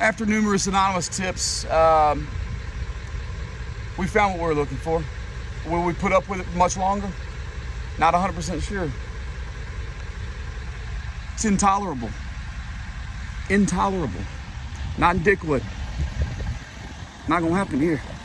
After numerous anonymous tips, we found what we were looking for. Will we put up with it much longer? Not 100% sure. It's intolerable. Intolerable. Not in Dhikwhood. Not gonna happen here.